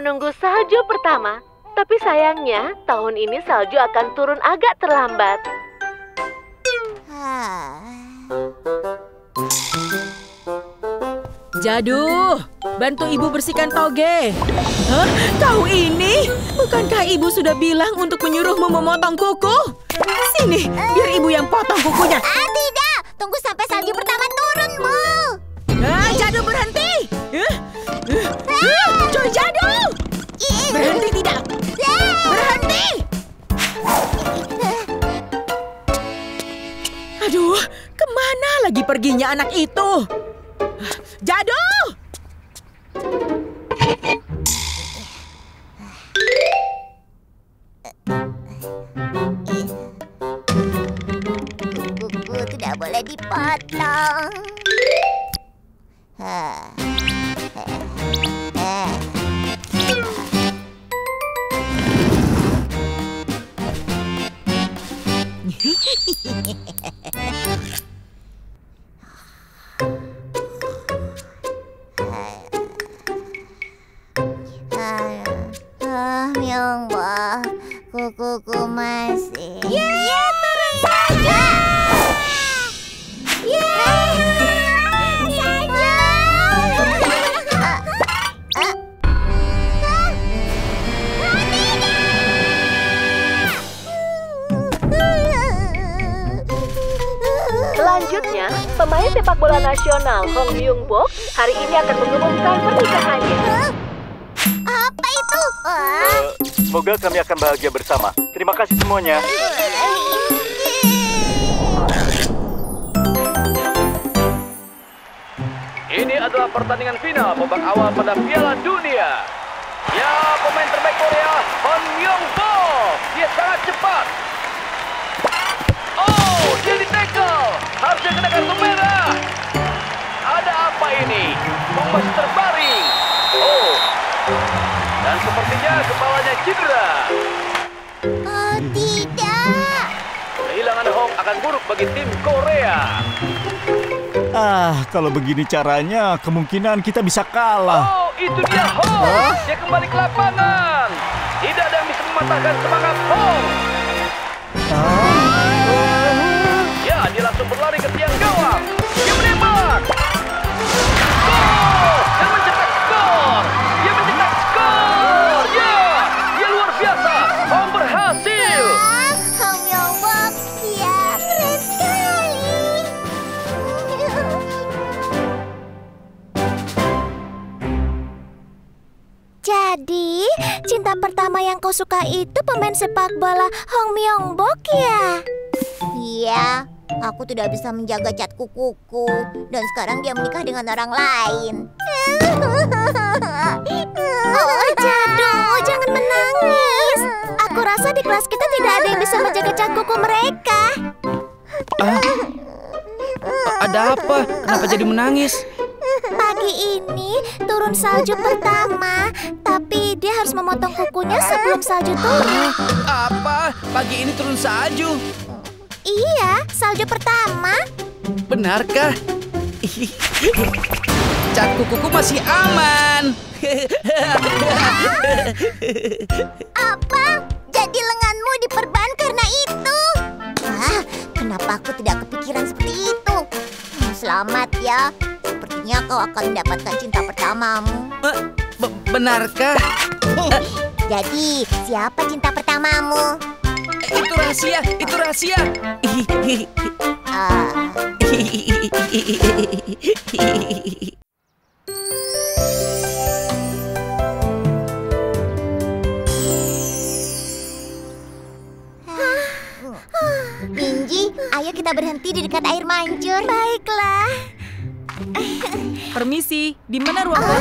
menunggu salju pertama. Tapi sayangnya, tahun ini salju akan turun agak terlambat. Jadu, bantu ibu bersihkan toge. Hah? Kau ini? Bukankah ibu sudah bilang untuk menyuruhmu memotong kuku? Sini, biar ibu yang potong kukunya. Tidak! Tunggu sampai salju pertama turun, Bu. Jadu berhenti! Coy Jadu! Berhenti tidak? Berhenti! Aduh, kemana lagi perginya anak itu? Jadu! Kuku tidak boleh dipotong. Myongbo, kukuku masih. Ya, turun saja. Selanjutnya, pemain sepak bola nasional Hong Myung-bok hari ini akan mengumumkan pernikahannya. Apa itu? Semoga kami akan bahagia bersama. Terima kasih semuanya. Ini adalah pertandingan final babak awal pada Piala Dunia. Ya, pemain terbaik Korea, Hong Myung-bok. Dia sangat cepat. Oh, dia di-tackle. Harusnya kena kartu merah. Ada apa ini? Hong masih terbaring. Oh, dan sepertinya kepalanya cedera. Oh, tidak. Kehilangan Hong akan buruk bagi tim Korea. Kalau begini caranya, kemungkinan kita bisa kalah. Oh, itu dia Hong. Dia kembali ke lapangan. Tidak ada yang bisa mematahkan semangat Hong. Ya, dia langsung berlari ke tiang gawang. Dia menembak. Gol! Dan mencetak skor. Dia mencetak skor. Ya, dia luar biasa. Hong berhasil. Hong Myung-bok, ya, keren sekali. Jadi, cinta pertama yang kau suka itu pemain sepak bola Hong Myung-bok ya? Iya, aku tidak bisa menjaga cat kukuku. Dan sekarang dia menikah dengan orang lain. Oh, Jadu, jangan menangis. Aku rasa di kelas kita tidak ada yang bisa menjaga cat kuku mereka. Ada apa? Kenapa jadi menangis? Pagi ini turun salju pertama, tapi dia harus memotong kukunya sebelum salju turun. Apa? Pagi ini turun salju? Iya, salju pertama. Benarkah? Cat kukuku masih aman. Apa? Jadi lenganmu diperban karena itu? Kenapa aku tidak kepikiran seperti itu? Selamat ya. Sepertinya kau akan mendapatkan cinta pertamamu. Benarkah? Jadi, siapa cinta pertamamu? Itu rahasia, itu rahasia. Minji, ayo kita berhenti di dekat air mancur. Baiklah. Permisi, di mana ruang kelas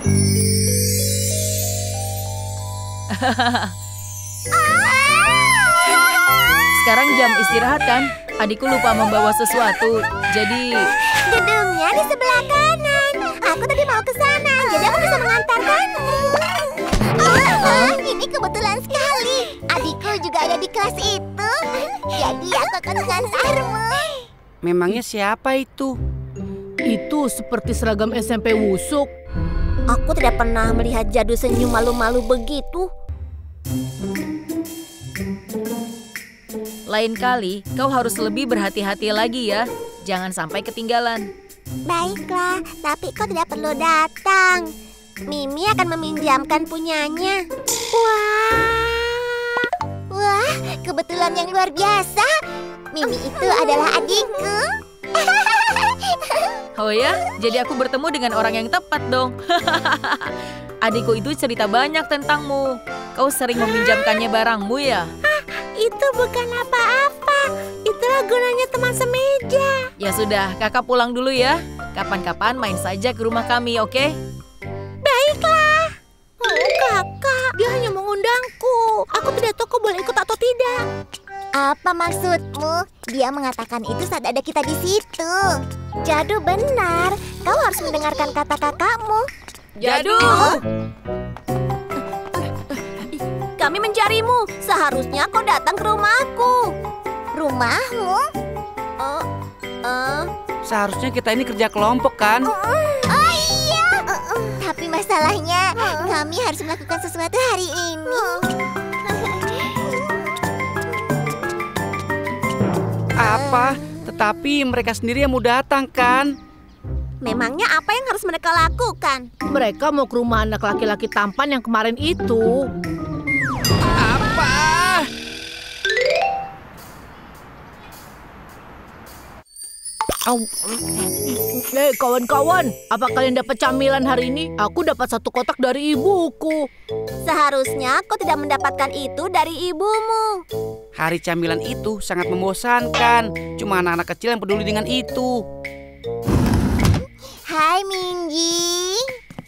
1? Sekarang jam istirahat kan? Adikku lupa membawa sesuatu, jadi... Gedungnya di sebelah kanan. Aku tadi mau ke sana, jadi aku bisa mengantarkanmu. Ini kebetulan sekali. Adikku juga ada di kelas itu. Jadi aku akan mengantarmu. Memangnya siapa itu? Itu seperti seragam SMP Wusuk. Aku tidak pernah melihat Jadu senyum malu-malu begitu. Lain kali, kau harus lebih berhati-hati lagi ya. Jangan sampai ketinggalan. Baiklah, tapi kau tidak perlu datang. Mimi akan meminjamkan punyanya. Wah, kebetulan yang luar biasa. Mimi itu adalah adikku. Oh ya, jadi aku bertemu dengan orang yang tepat dong. Adikku itu cerita banyak tentangmu. Kau sering meminjamkannya barangmu ya? Itu bukan apa-apa. Itulah gunanya teman semeja. Ya sudah, kakak pulang dulu ya. Kapan-kapan main saja ke rumah kami, oke? Baiklah. Kakak, dia hanya mengundangku. Aku tidak tahu kau boleh ikut atau tidak. Apa maksudmu? Dia mengatakan itu saat ada kita di situ. Jadu benar. Kau harus mendengarkan kata kakakmu. Jadu! Kami mencarimu. Seharusnya kau datang ke rumahku. Rumahmu? Seharusnya kita ini kerja kelompok kan? Oh iya. Tapi masalahnya kami harus melakukan sesuatu hari ini. Apa? Tetapi mereka sendiri yang mau datang kan? Memangnya apa yang harus mereka lakukan? Mereka mau ke rumah anak laki-laki tampan yang kemarin itu. Apa? Kawan-kawan, apa kalian dapat camilan hari ini? Aku dapat 1 kotak dari ibuku. Seharusnya kau tidak mendapatkan itu dari ibumu. Hari camilan itu sangat membosankan. Cuma anak-anak kecil yang peduli dengan itu. Hai Minji.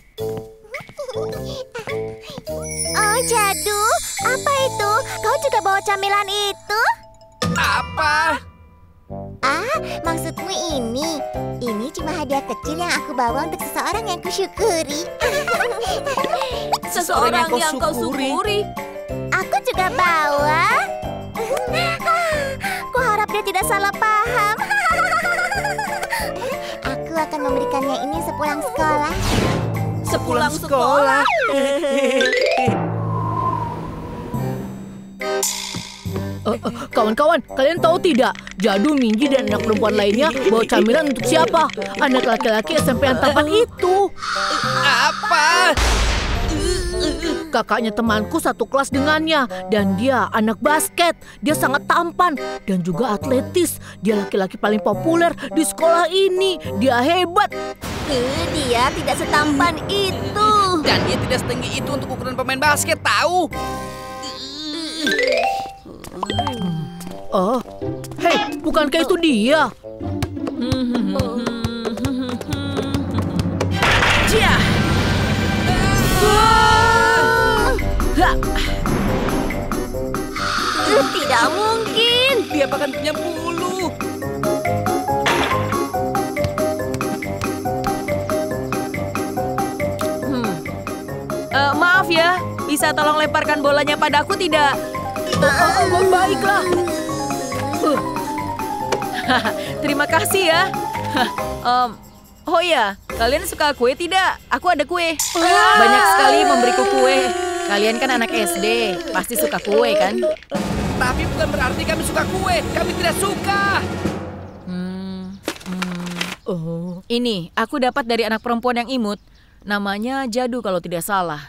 Oh Jadu, apa itu? Kau juga bawa camilan itu? Apa? Ah, maksudmu ini? Ini cuma hadiah kecil yang aku bawa untuk seseorang yang kusyukuri. Seseorang yang kau syukuri? Aku juga bawa. Kuharap dia tidak salah paham. Aku akan memberikannya ini sepulang sekolah. Sepulang sekolah? Kawan-kawan, kalian tahu tidak? Jadu, Minji, dan anak perempuan lainnya bawa camilan untuk siapa? Anak laki-laki SMP yang tampan itu. Apa? Kakaknya temanku satu kelas dengannya. Dan dia anak basket. Dia sangat tampan dan juga atletis. Dia laki-laki paling populer di sekolah ini. Dia hebat. Dia tidak setampan itu. Dan dia tidak setinggi itu untuk ukuran pemain basket, tahu? Oh, hei, bukankah itu dia? Cia! Tidak mungkin. Dia bahkan punya bulu. Maaf ya, bisa tolong lemparkan bolanya padaku tidak? Baiklah. Terima kasih ya. Oh ya, kalian suka kue tidak? Aku ada kue. Banyak sekali memberiku kue. Kalian kan anak SD, pasti suka kue kan? Tapi bukan berarti kami suka kue. Kami tidak suka. Ini, aku dapat dari anak perempuan yang imut. Namanya Jadu kalau tidak salah.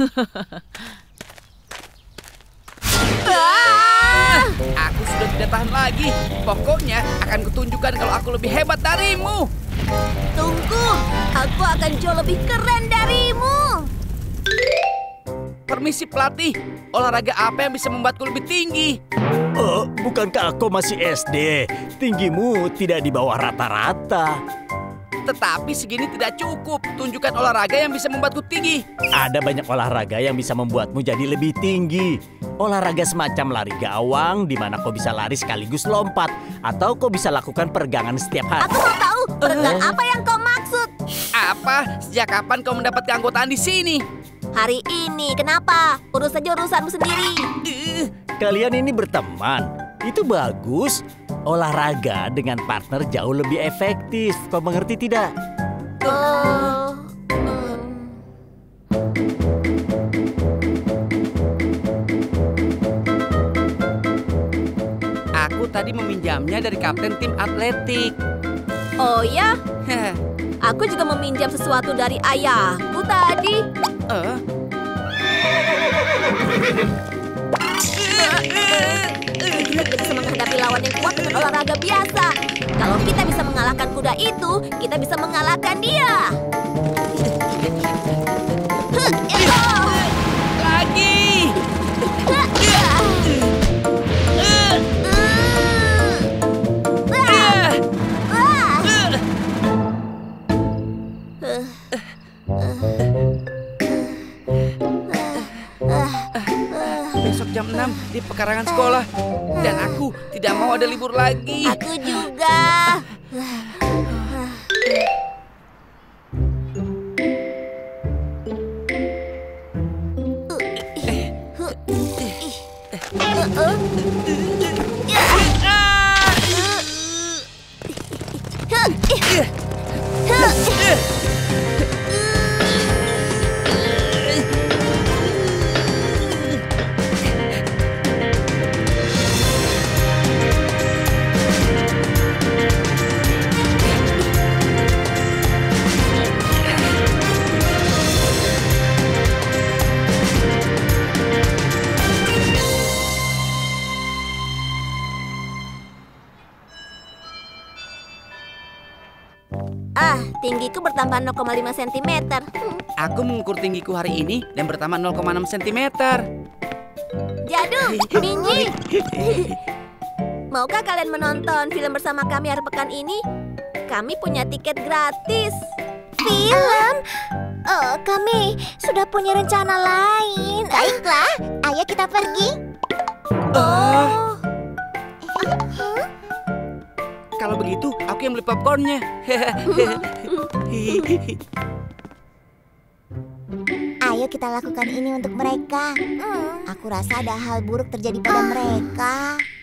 Aku sudah tidak tahan lagi. Pokoknya akan kutunjukkan kalau aku lebih hebat darimu. Tunggu, aku akan jauh lebih keren darimu. Permisi pelatih, olahraga apa yang bisa membuatku lebih tinggi? Oh, bukankah kau masih SD? Tinggimu tidak di bawah rata-rata. Tetapi segini tidak cukup. Tunjukkan olahraga yang bisa membuatku tinggi. Ada banyak olahraga yang bisa membuatmu jadi lebih tinggi. Olahraga semacam lari gawang, di mana kau bisa lari sekaligus lompat. Atau kau bisa lakukan peregangan setiap hari. Aku mau tahu peregang apa yang kau maksud. Apa? Sejak kapan kau mendapat keanggotaan di sini? Hari ini, kenapa? Urus saja urusanmu sendiri. Kalian ini berteman. Itu bagus. Olahraga dengan partner jauh lebih efektif. Kau mengerti tidak? tadi meminjamnya dari kapten tim atletik. Oh ya? Aku juga meminjam sesuatu dari ayahku tadi. Kita tidak bisa menghadapi lawan yang kuat dengan olahraga biasa. Kalau kita bisa mengalahkan kuda itu, kita bisa mengalahkan dia. Lagi! Besok jam 6 di pekarangan sekolah. Dan aku tidak mau ada libur lagi. Aku juga. Tinggiku bertambah 0,5 cm. Aku mengukur tinggiku hari ini dan bertambah 0,6 cm. Jadu, Minji. Maukah kalian menonton film bersama kami hari pekan ini? Kami punya tiket gratis. Film? Oh, kami sudah punya rencana lain. Baiklah, ayo kita pergi. Kalau begitu, aku yang beli popcornnya. Ayo kita lakukan ini untuk mereka. Aku rasa ada hal buruk terjadi pada mereka.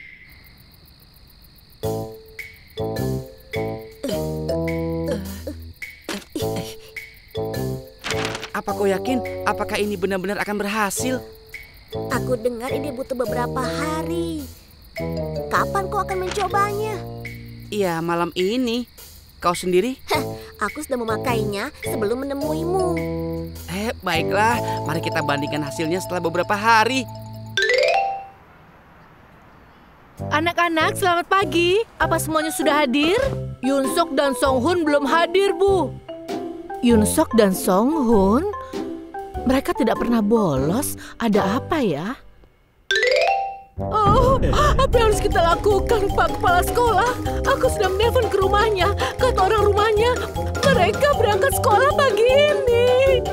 Apa kau yakin? Apakah ini benar-benar akan berhasil? Aku dengar ini butuh beberapa hari. Kapan kau akan mencobanya? Iya, malam ini. Kau sendiri? Aku sudah memakainya sebelum menemuimu. Baiklah. Mari kita bandingkan hasilnya setelah beberapa hari. Anak-anak, selamat pagi. Apa semuanya sudah hadir? Yunsok dan Songhun belum hadir, Bu. Yunsok dan Songhun? Mereka tidak pernah bolos. Ada apa ya? Oh, apa yang harus kita lakukan, Pak Kepala Sekolah? Aku sudah menelpon ke rumahnya. Kata orang rumahnya, mereka berangkat sekolah pagi ini.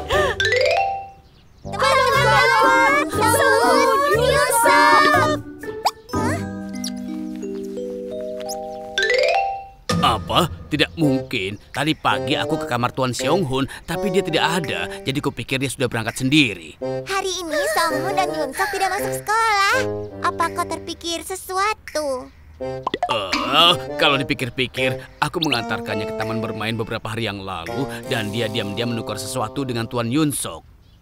Teman-teman, Songhun, Yunsok. Apa? Tidak mungkin. Tadi pagi aku ke kamar Tuan Seonghun, tapi dia tidak ada. Jadi kupikir dia sudah berangkat sendiri. Hari ini Songhun dan Yunsok tidak masuk sekolah. Apa kau terpikir sesuatu? Kalau dipikir-pikir, aku mengantarkannya ke taman bermain beberapa hari yang lalu dan dia diam-diam menukar sesuatu dengan Tuan Yunsok.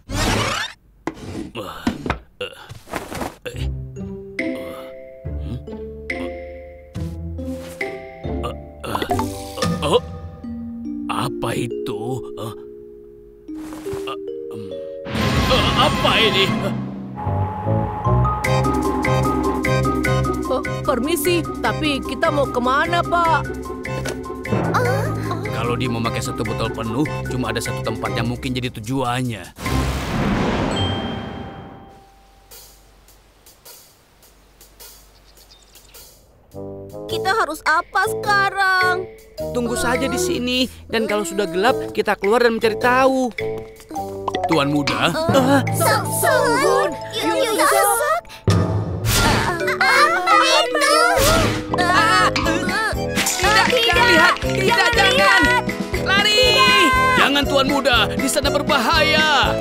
Apa itu? Apa ini? Permisi, tapi kita mau kemana, Pak? Kalau dia memakai satu botol penuh, cuma ada satu tempat yang mungkin jadi tujuannya. Kita harus apa sekarang? Tunggu saja di sini, dan kalau sudah gelap, kita keluar dan mencari tahu. Tuan muda. Songhun, Yunsok. Apa itu? Jangan lihat, tidak, jangan. Lari! Jangan tuan muda, di sana berbahaya.